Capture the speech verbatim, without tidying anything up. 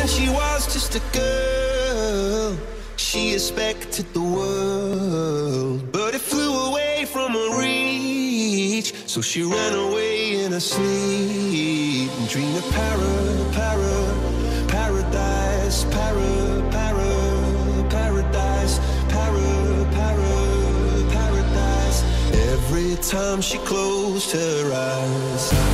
when she was just a girl, she expected the world, but it flew away from her reach. So she ran away in her sleep and dreamed of para, para, paradise, para, para, paradise, para, para, paradise. Every time she closed her eyes,